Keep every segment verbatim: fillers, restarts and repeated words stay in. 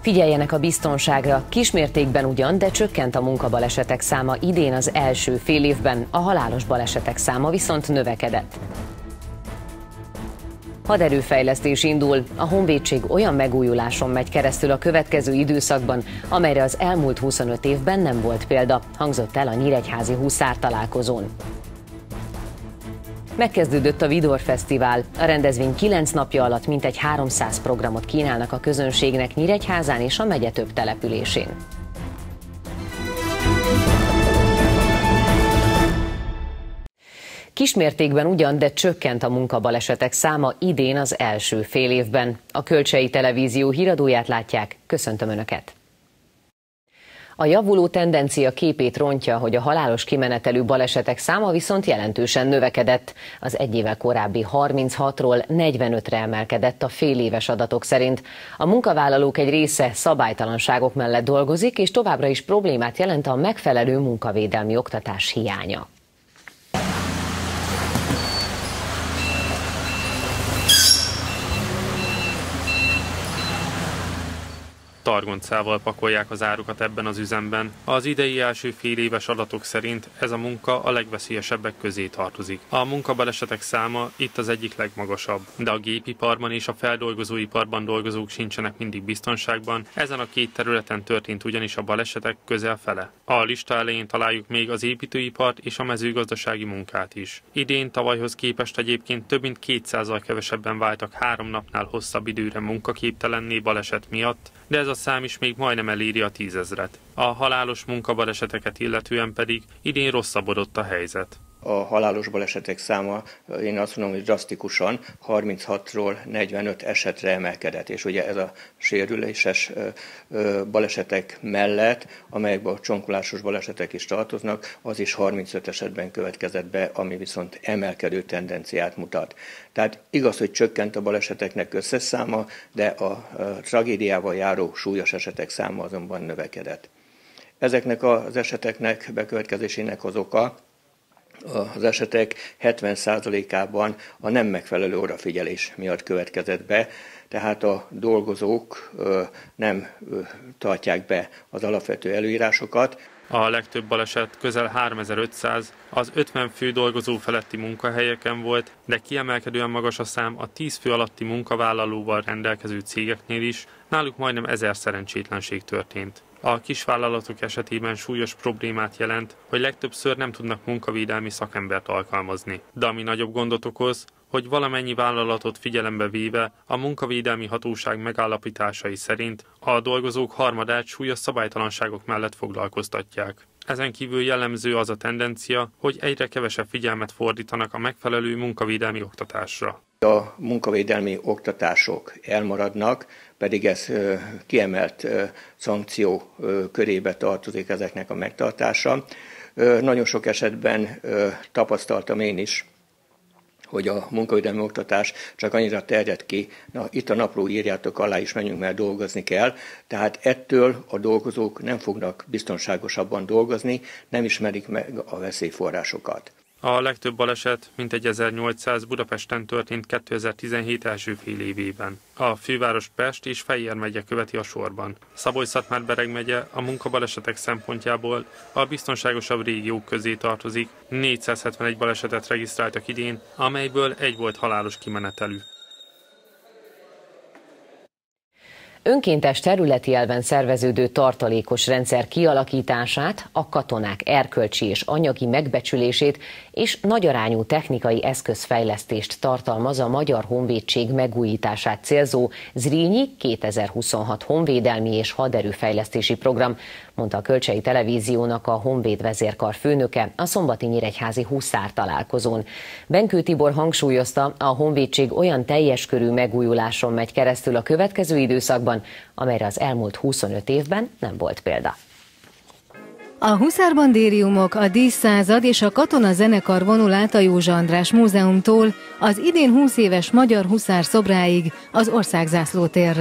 Figyeljenek a biztonságra, kismértékben ugyan, de csökkent a munkabalesetek száma idén az első fél évben, a halálos balesetek száma viszont növekedett. Haderőfejlesztés indul, a honvédség olyan megújuláson megy keresztül a következő időszakban, amelyre az elmúlt huszonöt évben nem volt példa, hangzott el a nyíregyházi huszár találkozón. Megkezdődött a Vidor Fesztivál. A rendezvény kilenc napja alatt mintegy háromszáz programot kínálnak a közönségnek Nyíregyházán és a megye több településén. Kismértékben ugyan, de csökkent a munkabalesetek száma idén az első fél évben. A Kölcsei Televízió híradóját látják, köszöntöm Önöket! A javuló tendencia képét rontja, hogy a halálos kimenetelű balesetek száma viszont jelentősen növekedett. Az egy évvel korábbi harminchatról negyvenötre emelkedett a féléves adatok szerint. A munkavállalók egy része szabálytalanságok mellett dolgozik, és továbbra is problémát jelent a megfelelő munkavédelmi oktatás hiánya. Targoncával pakolják az árukat ebben az üzemben. Az idei első fél éves adatok szerint ez a munka a legveszélyesebbek közé tartozik. A munkabalesetek száma itt az egyik legmagasabb, de a gépiparban és a feldolgozóiparban dolgozók sincsenek mindig biztonságban. Ezen a két területen történt ugyanis a balesetek közel fele. A lista elején találjuk még az építőipart és a mezőgazdasági munkát is. Idén tavalyhoz képest egyébként több mint kétszázzal kevesebben váltak három napnál hosszabb időre munkaképtelenné baleset miatt, de ez a szám is még majdnem eléri a tízezret. A halálos munkabaleseteket illetően pedig idén rosszabbodott a helyzet. A halálos balesetek száma, én azt mondom, hogy drasztikusan harminchatról negyvenöt esetre emelkedett, és ugye ez a sérüléses balesetek mellett, amelyekben a csonkolásos balesetek is tartoznak, az is harmincöt esetben következett be, ami viszont emelkedő tendenciát mutat. Tehát igaz, hogy csökkent a baleseteknek összesszáma, de a tragédiával járó súlyos esetek száma azonban növekedett. Ezeknek az eseteknek, bekövetkezésének az oka, az esetek hetven százalékában a nem megfelelő odafigyelés miatt következett be, tehát a dolgozók nem tartják be az alapvető előírásokat. A legtöbb baleset, közel háromezer-ötszáz, az ötven fő dolgozó feletti munkahelyeken volt, de kiemelkedően magas a szám a tíz fő alatti munkavállalóval rendelkező cégeknél is, náluk majdnem ezer szerencsétlenség történt. A kisvállalatok esetében súlyos problémát jelent, hogy legtöbbször nem tudnak munkavédelmi szakembert alkalmazni. De ami nagyobb gondot okoz, hogy valamennyi vállalatot figyelembe véve a munkavédelmi hatóság megállapításai szerint a dolgozók harmadát súlyos szabálytalanságok mellett foglalkoztatják. Ezen kívül jellemző az a tendencia, hogy egyre kevesebb figyelmet fordítanak a megfelelő munkavédelmi oktatásra. A munkavédelmi oktatások elmaradnak, pedig ez kiemelt szankció körébe tartozik ezeknek a megtartása. Nagyon sok esetben tapasztaltam én is, hogy a munkavédelmi oktatás csak annyira terjed ki, na itt a napló írjátok alá is, menjünk, mert dolgozni kell. Tehát ettől a dolgozók nem fognak biztonságosabban dolgozni, nem ismerik meg a veszélyforrásokat. A legtöbb baleset, mintegy ezernyolcszáz Budapesten történt kétezer-tizenhét első fél évében. A főváros Pest és Fejér megye követi a sorban. Szabolcs-Szatmár-Bereg megye a munkabalesetek szempontjából a biztonságosabb régiók közé tartozik. négyszázhetvenegy balesetet regisztráltak idén, amelyből egy volt halálos kimenetelű. Önkéntes területi elven szerveződő tartalékos rendszer kialakítását, a katonák erkölcsi és anyagi megbecsülését és nagyarányú technikai eszközfejlesztést tartalmaz a Magyar Honvédség megújítását célzó Zrínyi kétezer-huszonhat honvédelmi és haderőfejlesztési program, mondta a Kölcsei Televíziónak a Honvéd vezérkar főnöke a szombati nyíregyházi huszár találkozón. Benkő Tibor hangsúlyozta, a honvédség olyan teljes körű megújuláson megy keresztül a következő időszakban, amelyre az elmúlt huszonöt évben nem volt példa. A huszárbandériumok, a díszszázad és a katona zenekar vonul át a Józsa András Múzeumtól az idén húsz éves magyar huszár szobráig az Országzászló térre.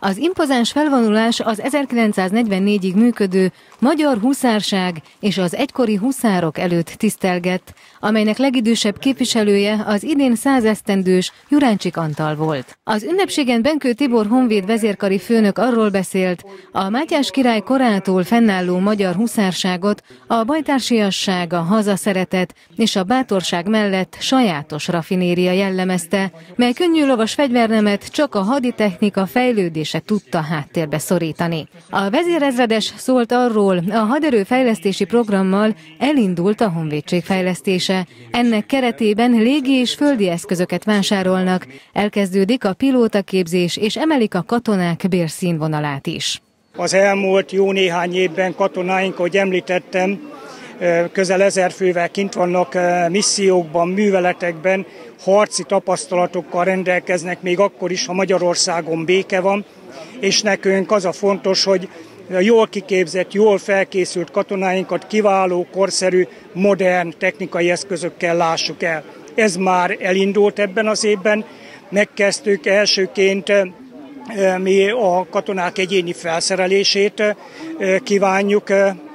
Az impozáns felvonulás az ezerkilencszáznegyvennégyig működő Magyar Huszárság és az egykori huszárok előtt tisztelgett, amelynek legidősebb képviselője az idén százesztendős Juráncsik Antal volt. Az ünnepségen Benkő Tibor honvéd vezérkari főnök arról beszélt, a Mátyás király korától fennálló magyar huszárságot a bajtársiasság, a hazaszeretet és a bátorság mellett sajátos rafinéria jellemezte, mely könnyű lovas fegyvernemet csak a haditechnika fejlődése tudta háttérbe szorítani. A vezérezredes szólt arról, a haderőfejlesztési programmal elindult a honvédség fejlesztése. Ennek keretében légi és földi eszközöket vásárolnak, elkezdődik a pilótaképzés és emelik a katonák bérszínvonalát is. Az elmúlt jó néhány évben katonáink, ahogy említettem, közel ezer fővel kint vannak missziókban, műveletekben, harci tapasztalatokkal rendelkeznek, még akkor is, ha Magyarországon béke van, és nekünk az a fontos, hogy jól kiképzett, jól felkészült katonáinkat kiváló, korszerű, modern technikai eszközökkel lássuk el. Ez már elindult ebben az évben, megkezdtük elsőként mi a katonák egyéni felszerelését kívánjuk,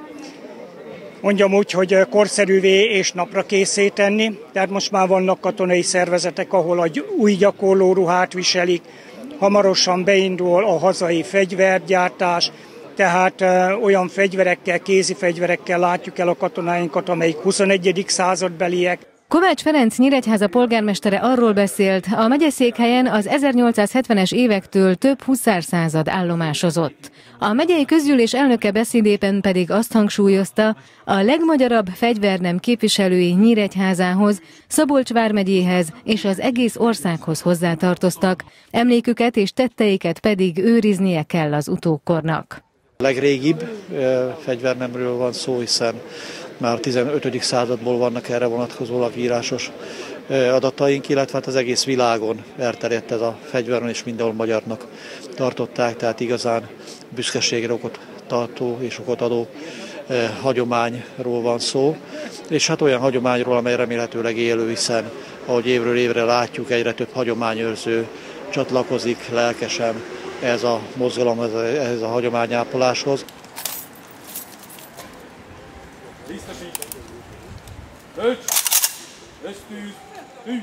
mondjam úgy, hogy korszerűvé és napra készé tenni. Tehát most már vannak katonai szervezetek, ahol a új gyakorló ruhát viselik, hamarosan beindul a hazai fegyvergyártás, tehát olyan fegyverekkel, kézi fegyverekkel látjuk el a katonáinkat, amelyik huszonegyedik századbeliek. Kovács Ferenc Nyíregyháza polgármestere arról beszélt, a megyeszékhelyen az ezernyolcszázhetvenes évektől több huszárszázad állomásozott. A megyei közgyűlés elnöke beszédében pedig azt hangsúlyozta, a legmagyarabb fegyvernem képviselői Nyíregyházához, Szabolcs vármegyéhez és az egész országhoz hozzátartoztak, emléküket és tetteiket pedig őriznie kell az utókornak. A legrégibb fegyvernemről van szó, hiszen már a tizenötödik századból vannak erre vonatkozólag írásos adataink, illetve hát az egész világon elterjedt ez a fegyver, és mindenhol magyarnak tartották, tehát igazán büszkeségre okot tartó és okot adó hagyományról van szó, és hát olyan hagyományról, amely remélhetőleg élő, hiszen ahogy évről évre látjuk, egyre több hagyományőrző csatlakozik lelkesen ez a mozgalom, ez a hagyományápoláshoz. Tölts! Ösztűz! Tűz!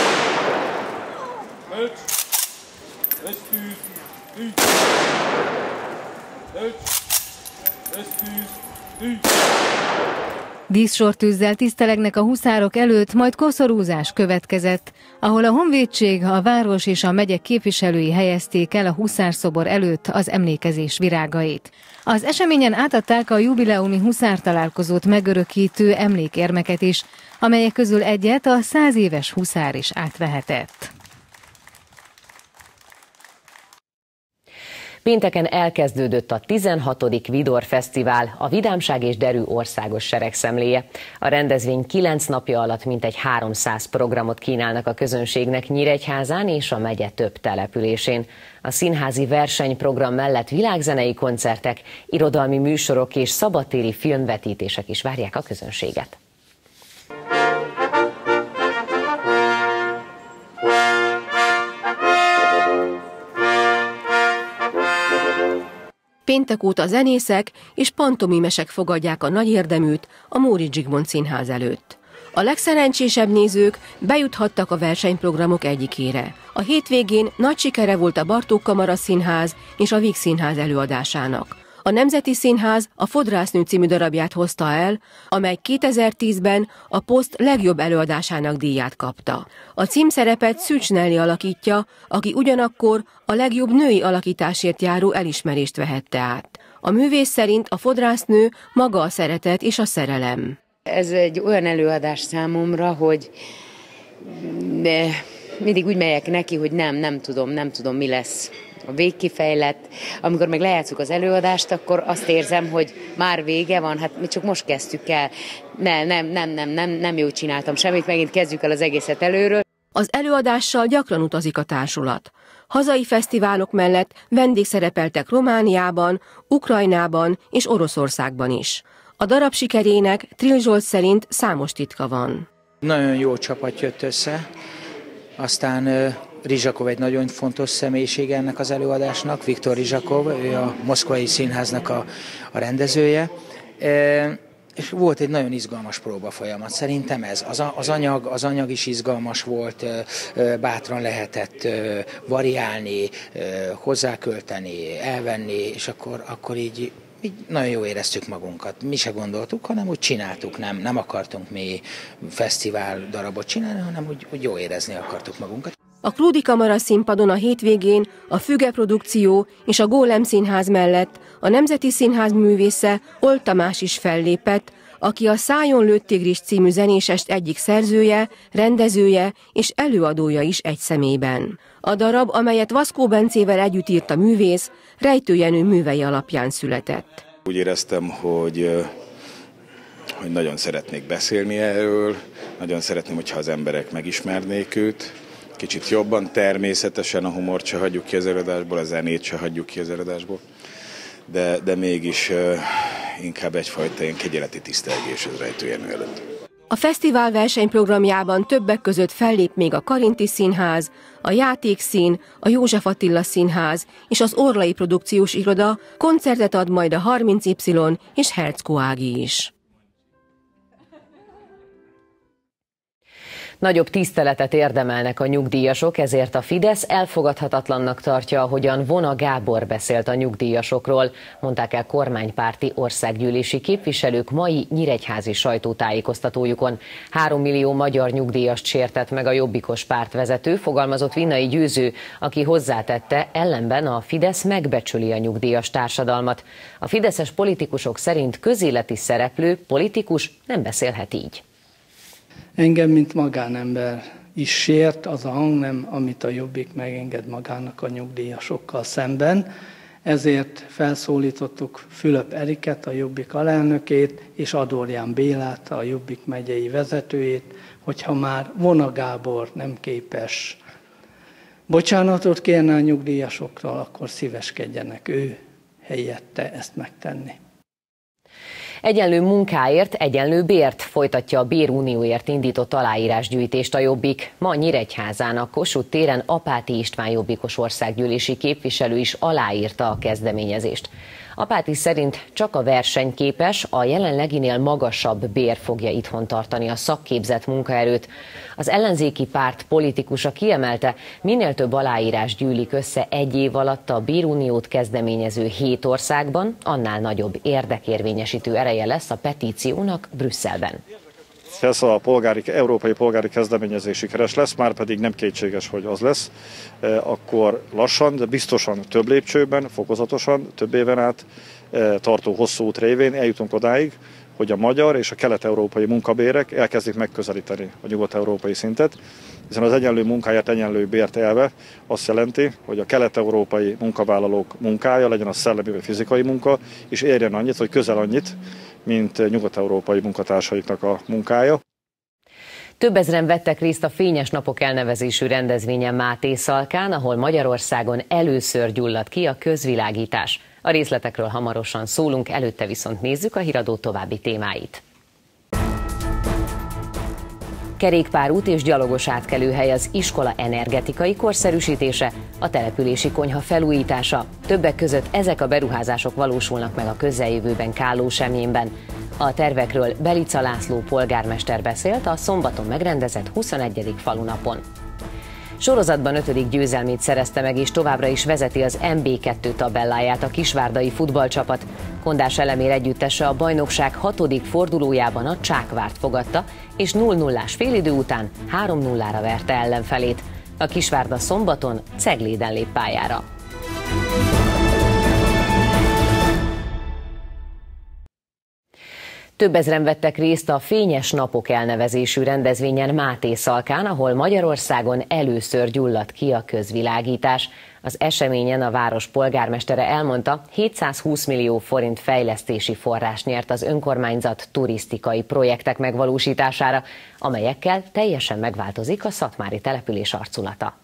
Tölts! Ösztűz! Tűz! Tölts! Ösztűz! Tűz! Díszsortűzzel tisztelegnek a huszárok előtt, majd koszorúzás következett, ahol a honvédség, a város és a megyek képviselői helyezték el a huszárszobor előtt az emlékezés virágait. Az eseményen átadták a jubileumi huszártalálkozót megörökítő emlékérmeket is, amelyek közül egyet a száz éves huszár is átvehetett. Pénteken elkezdődött a tizenhatodik Vidor Fesztivál, a Vidámság és Derű országos seregszemléje. A rendezvény kilenc napja alatt mintegy háromszáz programot kínálnak a közönségnek Nyíregyházán és a megye több településén. A színházi versenyprogram mellett világzenei koncertek, irodalmi műsorok és szabadtéri filmvetítések is várják a közönséget. Péntek óta zenészek és pantomimesek fogadják a nagy érdeműt a Móricz Zsigmond Színház előtt. A legszerencsésebb nézők bejuthattak a versenyprogramok egyikére. A hétvégén nagy sikere volt a Bartók Kamara Színház és a Víg Színház előadásának. A Nemzeti Színház a Fodrásznő című darabját hozta el, amely kétezer-tízben a Poszt legjobb előadásának díját kapta. A címszerepet Szűcs Nelly alakítja, aki ugyanakkor a legjobb női alakításért járó elismerést vehette át. A művész szerint a fodrásznő maga a szeretet és a szerelem. Ez egy olyan előadás számomra, hogy mindig úgy megyek neki, hogy nem, nem tudom, nem tudom, mi lesz a végkifejlett. Amikor meg lejátszuk az előadást, akkor azt érzem, hogy már vége van, hát mi csak most kezdtük el. Nem, nem, nem, nem, nem, nem jól csináltam semmit, megint kezdjük el az egészet előről. Az előadással gyakran utazik a társulat. Hazai fesztiválok mellett vendégszerepeltek Romániában, Ukrajnában és Oroszországban is. A darab sikerének Trill Zsolt szerint számos titka van. Nagyon jó csapat jött össze, aztán Rizsakov egy nagyon fontos személyiség ennek az előadásnak, Viktor Rizsakov, ő a Moszkvai Színháznak a, a rendezője. E, és volt egy nagyon izgalmas próbafolyamat. Szerintem ez. Az, az, anyag, az anyag is izgalmas volt, bátran lehetett variálni, hozzákölteni, elvenni, és akkor, akkor így, így nagyon jól éreztük magunkat. Mi se gondoltuk, hanem úgy csináltuk, nem, nem akartunk mi fesztivál darabot csinálni, hanem úgy, úgy jól érezni akartuk magunkat. A Krúdi Kamara színpadon a hétvégén a Füge Produkció és a Gólem Színház mellett a Nemzeti Színház művésze Old Tamás is fellépett, aki a Szájon lőtt tigris című zenésest egyik szerzője, rendezője és előadója is egy személyben. A darab, amelyet Vaszkó Bencével együtt írt a művész, Rejtő Jenő művei alapján született. Úgy éreztem, hogy, hogy nagyon szeretnék beszélni erről, nagyon szeretném, hogyha az emberek megismernék őt. Kicsit jobban, természetesen a humort se hagyjuk ki az előadásból, a zenét se hagyjuk ki az előadásból, de, de mégis uh, inkább egyfajta ilyen kegyeleti tisztelgés az Rejtő Jenő előtt. A fesztivál versenyprogramjában többek között fellép még a Karinti Színház, a Játékszín, a József Attila Színház és az Orlai Produkciós Iroda, koncertet ad majd a harminc Y és Herczko Ági is. Nagyobb tiszteletet érdemelnek a nyugdíjasok, ezért a Fidesz elfogadhatatlannak tartja, ahogyan Vona Gábor beszélt a nyugdíjasokról, mondták el kormánypárti országgyűlési képviselők mai nyíregyházi sajtótájékoztatójukon. Három millió magyar nyugdíjast sértett meg a jobbikos pártvezető, fogalmazott Vinnai Győző, aki hozzátette, ellenben a Fidesz megbecsüli a nyugdíjas társadalmat. A fideszes politikusok szerint közéleti szereplő, politikus nem beszélhet így. Engem, mint magánember is sért az a hangnem, amit a Jobbik megenged magának a nyugdíjasokkal szemben. Ezért felszólítottuk Fülöp Eriket, a Jobbik alelnökét, és Adorján Bélát, a Jobbik megyei vezetőjét, hogyha már Vona Gábor nem képes bocsánatot kérni a nyugdíjasoktól, akkor szíveskedjenek ő helyette ezt megtenni. Egyenlő munkáért, egyenlő bért folytatja a Bérunióért indított aláírásgyűjtést a Jobbik. Ma Nyíregyházán a Kossuth téren Apáti István jobbikos országgyűlési képviselő is aláírta a kezdeményezést. Apáti szerint csak a versenyképes, a jelenleginél magasabb bér fogja itthon tartani a szakképzett munkaerőt. Az ellenzéki párt politikusa kiemelte, minél több aláírás gyűlik össze egy év alatt a Béruniót kezdeményező hét országban, annál nagyobb érdekérvényesítő ereje lesz a petíciónak Brüsszelben. Ez a polgári, európai polgári kezdeményezés sikeres lesz, már pedig nem kétséges, hogy az lesz, akkor lassan, de biztosan több lépcsőben, fokozatosan, több éven át tartó hosszú út révén eljutunk odáig, hogy a magyar és a kelet-európai munkabérek elkezdik megközelíteni a nyugat-európai szintet, hiszen az egyenlő munkáért egyenlő bért elve azt jelenti, hogy a kelet-európai munkavállalók munkája, legyen a szellemi vagy fizikai munka, és érjen annyit, vagy közel annyit, mint nyugat-európai munkatársaiknak a munkája. Több ezren vettek részt a Fényes Napok elnevezésű rendezvényen Mátészalkán, ahol Magyarországon először gyulladt ki a közvilágítás. A részletekről hamarosan szólunk, előtte viszont nézzük a híradó további témáit. Kerékpárút és gyalogos átkelőhely, az iskola energetikai korszerűsítése, a települési konyha felújítása. Többek között ezek a beruházások valósulnak meg a közeljövőben Kállósemjénben. A tervekről Belica László polgármester beszélt a szombaton megrendezett huszonegyedik falunapon. Sorozatban ötödik győzelmét szerezte meg, és továbbra is vezeti az em bé kettő tabelláját a kisvárdai futballcsapat. Kondás Elemér együttese a bajnokság hatodik fordulójában a Csákvárt fogadta, és nulla nullás félidő után három nullára verte ellenfelét. A Kisvárda szombaton Cegléden lép pályára. Több ezren vettek részt a Fényes Napok elnevezésű rendezvényen Mátészalkán, ahol Magyarországon először gyulladt ki a közvilágítás. Az eseményen a város polgármestere elmondta, hétszázhúsz millió forint fejlesztési forrás nyert az önkormányzat turisztikai projektek megvalósítására, amelyekkel teljesen megváltozik a szatmári település arculata.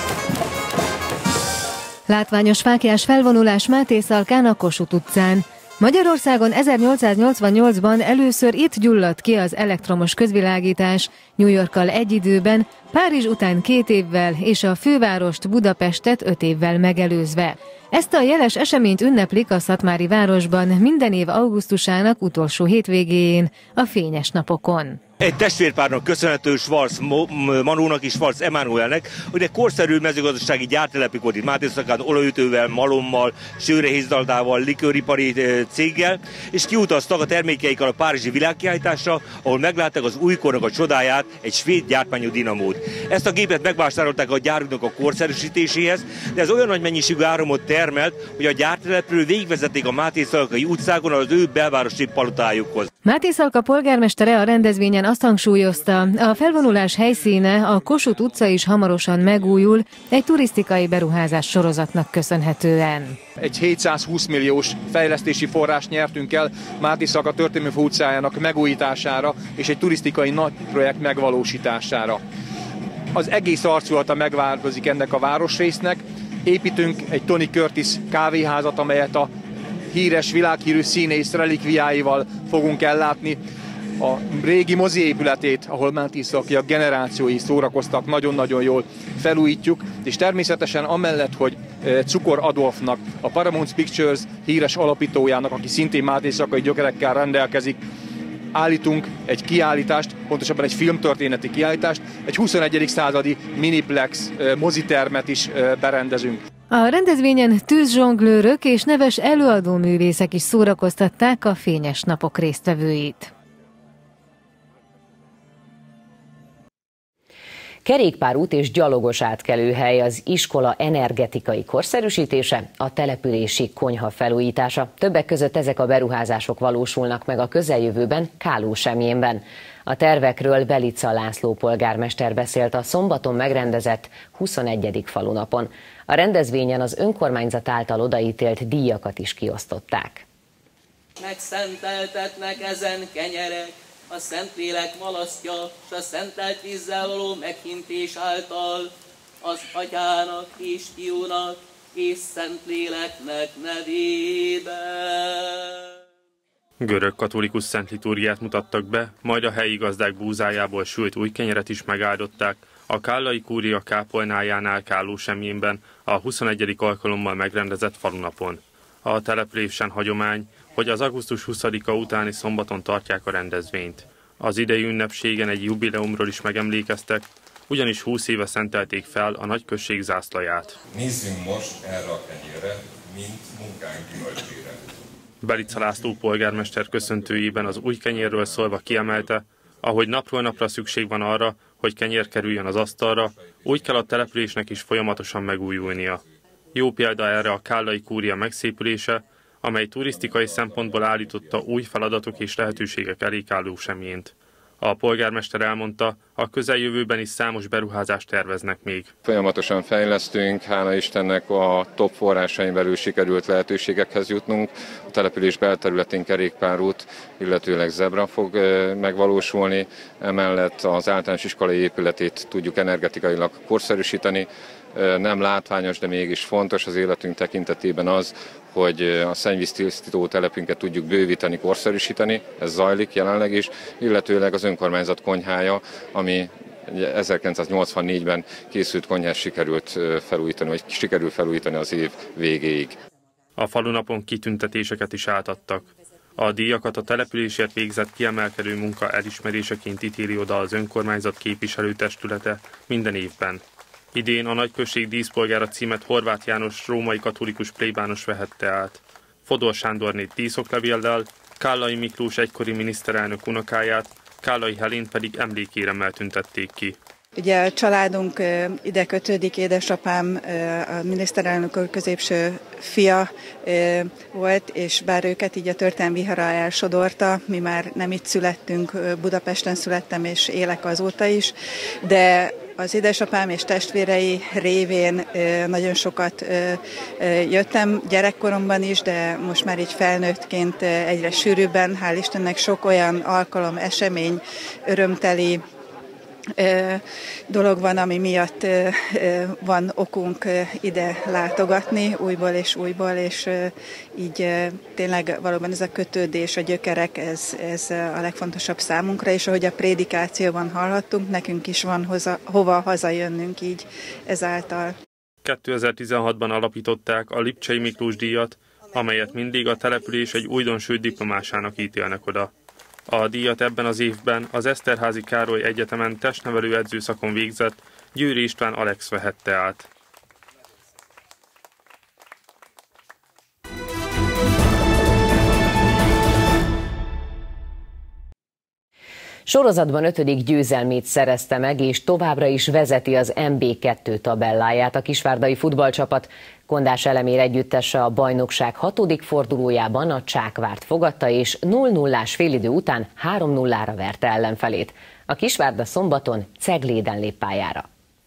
Látványos fáklyás felvonulás Mátészalkán a Kossuth utcán. Magyarországon ezernyolcszáznyolcvannyolcban először itt gyulladt ki az elektromos közvilágítás, New Yorkkal egy időben, Párizs után két évvel és a fővárost, Budapestet öt évvel megelőzve. Ezt a jeles eseményt ünneplik a szatmári városban minden év augusztusának utolsó hétvégéjén, a fényes napokon. Egy testvérpárnak köszönhető, Schwarz Manónak és Schwarz Emanuelnek, hogy egy korszerű mezőgazdasági gyártelepük volt itt Mátészakán, olajütővel, malommal, sőrehézdaldával, likőripari céggel, és kiutaztak a termékeikkel a párizsi világkiállításra, ahol meglátták az újkornak a csodáját, egy svéd gyártmányú dinamót. Ezt a gépet megvásárolták a gyáruknak a korszerűsítéséhez, de ez olyan nagy mennyiségű áramot termelt, hogy a gyártelepről végigvezették a Mátészalkai utcákon az ő belvárosi palotájukhoz. Mátészalka polgármestere a rendezvényen azt hangsúlyozta, a felvonulás helyszíne, a Kossuth utca is hamarosan megújul, egy turisztikai beruházás sorozatnak köszönhetően. Egy hétszázhúsz milliós fejlesztési forrást nyertünk el Mátészalka történelmi utcájának megújítására és egy turisztikai nagy projekt megvalósítására. Az egész arculata megváltozik ennek a városrésznek. Építünk egy Tony Curtis kávéházat, amelyet a híres, világhírű színész relikviáival fogunk ellátni. A régi mozi épületét, ahol mátészalkiak generációi szórakoztak, nagyon-nagyon jól felújítjuk, és természetesen amellett, hogy Cukor Adolfnak, a Paramount Pictures híres alapítójának, aki szintén mátészalkai gyökerekkel rendelkezik, állítunk egy kiállítást, pontosabban egy filmtörténeti kiállítást, egy huszonegyedik századi miniplex mozitermet is berendezünk. A rendezvényen tűzzsonglőrök és neves előadóművészek is szórakoztatták a fényes napok résztvevőit. Kerékpárút és gyalogos átkelőhely, az iskola energetikai korszerűsítése, a települési konyha felújítása. Többek között ezek a beruházások valósulnak meg a közeljövőben Kálósemjénben. A tervekről Belica László polgármester beszélt a szombaton megrendezett huszonegyedik falunapon. A rendezvényen az önkormányzat által odaítélt díjakat is kiosztották. Megszenteltetnek ezen kenyerek, a Szentlélek malasztja, s a szentelt vízzel való meghintés által, az Atyának és Fiúnak és Szentléleknek nevében. Görög katolikus szent liturgiát mutattak be, majd a helyi gazdák búzájából sült új kenyeret is megáldották a kállai kúria kápolnájánál Kálósemjénben a huszonegyedik alkalommal megrendezett falunapon. A településen hagyomány, hogy az augusztus huszadika utáni szombaton tartják a rendezvényt. Az idei ünnepségen egy jubileumról is megemlékeztek, ugyanis húsz éve szentelték fel a nagyközség zászlaját. Nézzünk most erre a kenyérre, mint munkánk gyümölcsére. Belica László polgármester köszöntőjében az új kenyérről szólva kiemelte, ahogy napról napra szükség van arra, hogy kenyér kerüljön az asztalra, úgy kell a településnek is folyamatosan megújulnia. Jó példa erre a kállai kúria megszépülése, amely turisztikai szempontból állította új feladatok és lehetőségek elé Kálósemjént. A polgármester elmondta, a közeljövőben is számos beruházást terveznek még. Folyamatosan fejlesztünk, hála Istennek a top forrásain belül sikerült lehetőségekhez jutnunk. A település belterületén kerékpárút, illetőleg zebra fog megvalósulni, emellett az általános iskolai épületét tudjuk energetikailag korszerűsíteni. Nem látványos, de mégis fontos az életünk tekintetében az, hogy a szennyvíztisztító telepünket tudjuk bővíteni, korszerűsíteni, ez zajlik jelenleg is, illetőleg az önkormányzat konyhája, ami ezerkilencszáznyolcvannégyben készült konyhát sikerült felújítani, vagy sikerül felújítani az év végéig. A falunapon kitüntetéseket is átadtak. A díjakat a településért végzett kiemelkedő munka elismeréseként ítéli oda az önkormányzat képviselőtestülete minden évben. Idén a nagyközség díszpolgára címet Horváth János római katolikus plébános vehette át. Fodor Sándornét díszoklevéllel, Kállai Miklós egykori miniszterelnök unokáját, Kállai Helént pedig emlékéremmel tüntették ki. Ugye a családunk ide kötődik, édesapám a miniszterelnök úr középső fia volt, és bár őket így a történelmi vihara elsodorta, mi már nem itt születtünk, Budapesten születtem, és élek azóta is, de az édesapám és testvérei révén nagyon sokat jöttem gyerekkoromban is, de most már így felnőttként egyre sűrűbben, hál' Istennek sok olyan alkalom, esemény, örömteli dolog van, ami miatt van okunk ide látogatni újból és újból, és így tényleg valóban ez a kötődés, a gyökerek, ez, ez a legfontosabb számunkra, és ahogy a prédikációban hallhattunk, nekünk is van hoza, hova hazajönnünk így ezáltal. kétezer-tizenhatban alapították a Lipcsei Miklós díjat, amelyet mindig a település egy újdonsült diplomásának ítélnek oda. A díjat ebben az évben az Eszterházy Károly Egyetemen testnevelő edzőszakon végzett Győri István Alex vehette át. Sorozatban ötödik győzelmét szerezte meg, és továbbra is vezeti az em bé kettő tabelláját a kisvárdai futballcsapat. Kondás Elemér együttese a bajnokság hatodik fordulójában a Csákvárt fogadta, és nulla nullás félidő után három nullára verte ellenfelét. A Kisvárda szombaton Cegléden lép pályára.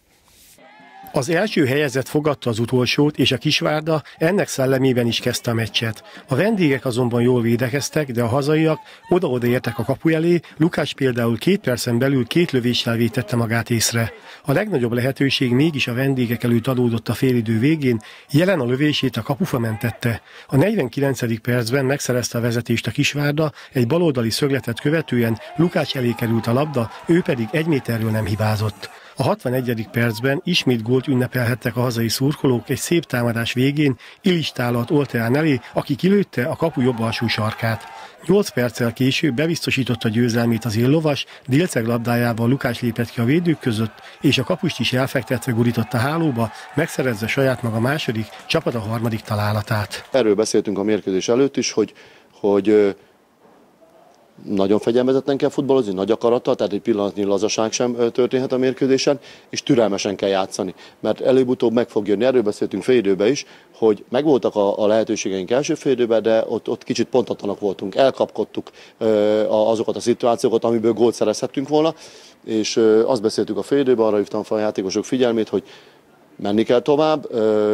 Az első helyezett fogadta az utolsót, és a Kisvárda ennek szellemében is kezdte a meccset. A vendégek azonban jól védekeztek, de a hazaiak oda-oda értek a kapu elé, Lukács például két percen belül két lövéssel vétette magát észre. A legnagyobb lehetőség mégis a vendégek előtt adódott a félidő végén, Jelen a lövését a kapufa mentette. A negyvenkilencedik percben megszerezte a vezetést a Kisvárda, egy baloldali szögletet követően Lukács elé került a labda, ő pedig egy méterről nem hibázott. A hatvanegyedik percben ismét gólt ünnepelhettek a hazai szurkolók egy szép támadás végén Ilistálat Olteán elé, aki kilőtte a kapu jobb alsó sarkát. Nyolc perccel később bebiztosította győzelmét az éllovas, Délceg labdájával Lukács lépett ki a védők között, és a kapust is elfektetve gurított a hálóba, megszerezze saját maga második, csapat a harmadik találatát. Erről beszéltünk a mérkőzés előtt is, hogy, hogy nagyon fegyelmezetten kell futballozni, nagy akarattal, tehát egy pillanatnyi lazaság sem történhet a mérkőzésen, és türelmesen kell játszani, mert előbb-utóbb meg fog jönni. Erről beszéltünk félidőben is, hogy megvoltak a, a lehetőségeink első félidőben, de ott, ott kicsit pontatlanak voltunk, elkapkodtuk azokat a szituációkat, amiből gólt szerezhettünk volna, és azt beszéltük a félidőben, arra hívtam fel a játékosok figyelmét, hogy menni kell tovább,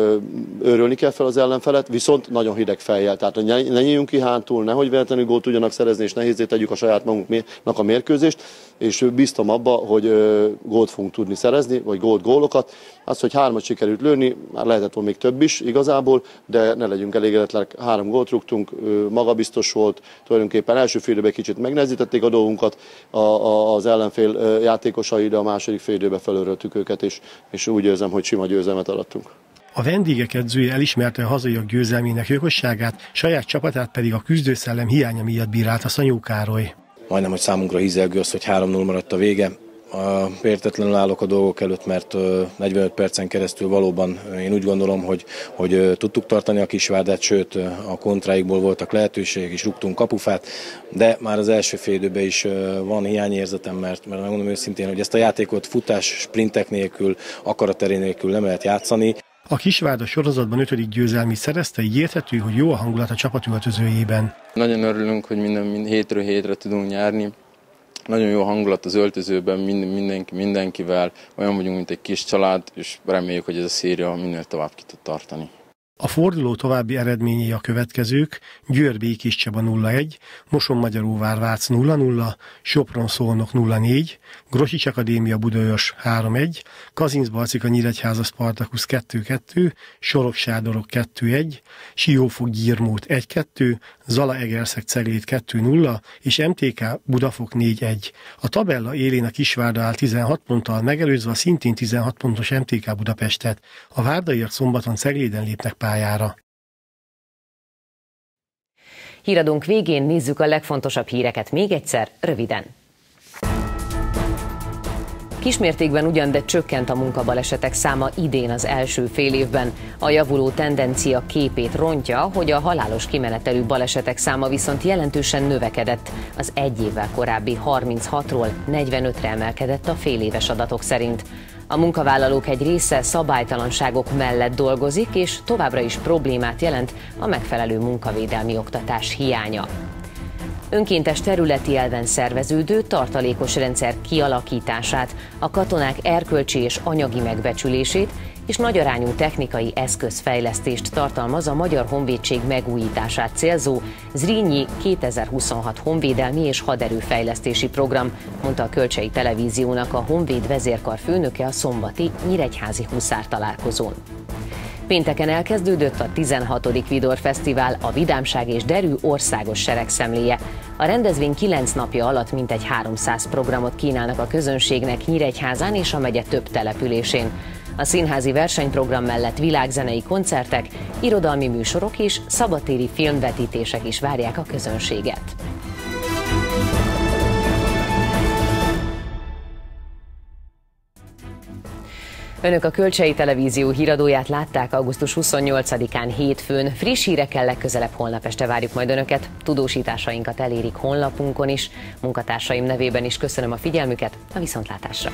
őrölni kell fel az ellenfelet, viszont nagyon hideg fejjel. Tehát ne, ne nyíljunk ki hátul, nehogy véletlenül gólt tudjanak szerezni, és nehézzé tegyük a saját magunknak a mérkőzést, és bíztam abba, hogy gólt fogunk tudni szerezni, vagy gólt, gólokat. Az, hogy hármat sikerült lőni, már lehetett volna még több is igazából, de ne legyünk elégedetlenek, három gólt rúgtunk, magabiztos volt, tulajdonképpen első fél időben kicsit megnehezítették a dolgunkat a, a, az ellenfél játékosai, de a második fél időben felőröltük őket, és, és úgy érzem, hogy sima győzelmet arattunk. A vendégek edzője elismerte a hazaiak győzelmének jogosságát, saját csapatát pedig a küzdőszellem hiánya miatt bírálta Szanyó Károly. Majdnem, hogy számunkra hízelgő az, hogy három null maradt a vége. Értetlenül állok a dolgok előtt, mert negyvenöt percen keresztül valóban én úgy gondolom, hogy, hogy tudtuk tartani a Kisvárdát, sőt a kontráikból voltak lehetőségek, és rúgtunk kapufát, de már az első fél időben is van hiányérzetem, mert, mert megmondom őszintén, hogy ezt a játékot futás, sprintek nélkül, akarateré nélkül nem lehet játszani. A Kisvárda sorozatban ötödik győzelmét szerezte, így érthető, hogy jó a hangulat a csapat öltözőjében. Nagyon örülünk, hogy minden, minden hétről hétre tudunk nyerni. Nagyon jó hangulat az öltözőben, minden, mindenki, mindenkivel, olyan vagyunk, mint egy kis család, és reméljük, hogy ez a széria minél tovább ki tud tartani. A forduló további eredményei a következők: Győr Békés Csaba nulla egy, Moson-Magyaróvár Vác nulla nulla, Sopron-Szolnok nulla négy, Grosics Akadémia Budaörs három egy, Kazincbarcika Nyíregyháza Spartakusz kettő kettő, Sorok-Sádorok kettő egy, Siófok Gyirmót egy kettő, Zala Egerszeg Ceglét kettő nulla és em té ká Budafok négy egy. A tabella élén a Kisvárda áll tizenhat ponttal, megelőzve a szintén tizenhat pontos em té ká Budapestet. A várdaiak szombaton Cegléden lépnek pályára. Híradónk végén nézzük a legfontosabb híreket még egyszer, röviden. Kismértékben ugyan, de csökkent a munkabalesetek száma idén az első fél évben. A javuló tendencia képét rontja, hogy a halálos kimenetelű balesetek száma viszont jelentősen növekedett. Az egy évvel korábbi harminchatról negyvenötre emelkedett a féléves adatok szerint. A munkavállalók egy része szabálytalanságok mellett dolgozik, és továbbra is problémát jelent a megfelelő munkavédelmi oktatás hiánya. Önkéntes területi elven szerveződő tartalékos rendszer kialakítását, a katonák erkölcsi és anyagi megbecsülését és nagyarányú technikai eszközfejlesztést tartalmaz a Magyar Honvédség megújítását célzó Zrínyi kétezer-huszonhat honvédelmi és haderőfejlesztési program, mondta a Kölcsei Televíziónak a Honvéd vezérkar főnöke a szombati nyíregyházi huszár találkozón. Pénteken elkezdődött a tizenhatodik Vidor Fesztivál, a vidámság és derű országos seregszemléje. A rendezvény kilenc napja alatt mintegy háromszáz programot kínálnak a közönségnek Nyíregyházán és a megye több településén. A színházi versenyprogram mellett világzenei koncertek, irodalmi műsorok és szabadtéri filmvetítések is várják a közönséget. Önök a Kölcsei Televízió híradóját látták augusztus huszonnyolcadikán hétfőn. Friss hírekkel legközelebb holnap este várjuk majd Önöket. Tudósításainkat elérik honlapunkon is. Munkatársaim nevében is köszönöm a figyelmüket, a viszontlátásra!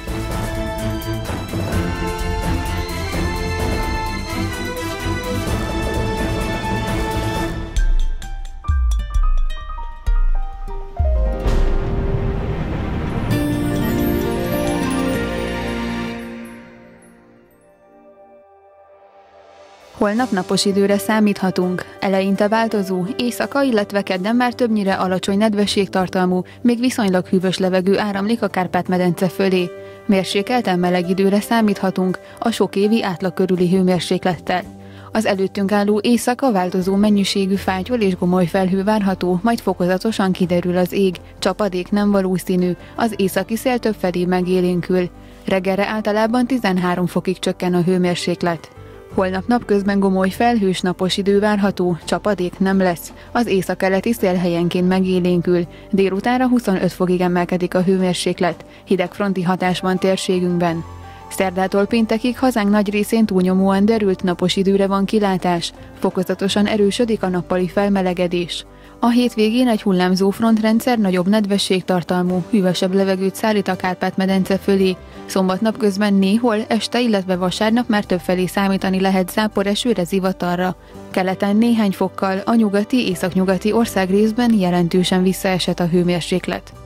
Holnap napos időre számíthatunk. Eleinte változó, éjszaka, illetve kedden már többnyire alacsony nedvességtartalmú, még viszonylag hűvös levegő áramlik a Kárpát-medence fölé. Mérsékelten meleg időre számíthatunk, a sok évi átlag körüli hőmérséklettel. Az előttünk álló éjszaka változó mennyiségű fátyol és gomoly felhő várható, majd fokozatosan kiderül az ég, csapadék nem valószínű, az északi szél többfelé megélénkül. Reggelre általában tizenhárom fokig csökken a hőmérséklet. Holnap napközben gomoly felhős napos idő várható, csapadék nem lesz. Az északkeleti szél helyenként megélénkül. Délutánra huszonöt fokig emelkedik a hőmérséklet. Hidegfronti hatás van térségünkben. Szerdától péntekig hazánk nagy részén túlnyomóan derült napos időre van kilátás. Fokozatosan erősödik a nappali felmelegedés. A hétvégén egy hullámzó frontrendszer nagyobb nedvességtartalmú, hűvösebb levegőt szállít a Kárpát-medence fölé. Szombat napközben néhol, este, illetve vasárnap már többfelé számítani lehet záporesőre, zivatarra. Keleten néhány fokkal, a nyugati, északnyugati országrészben jelentősen visszaesett a hőmérséklet.